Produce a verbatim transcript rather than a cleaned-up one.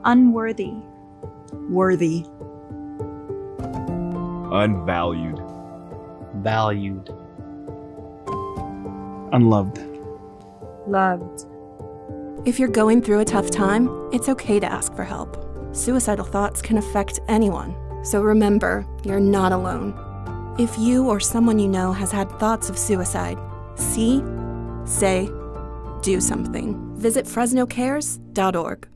Unworthy. Worthy. Unvalued. Valued. Unloved. Loved. If you're going through a tough time, it's okay to ask for help. Suicidal thoughts can affect anyone, so remember, you're not alone. If you or someone you know has had thoughts of suicide, see, say, do something. Visit Fresno cares dot org.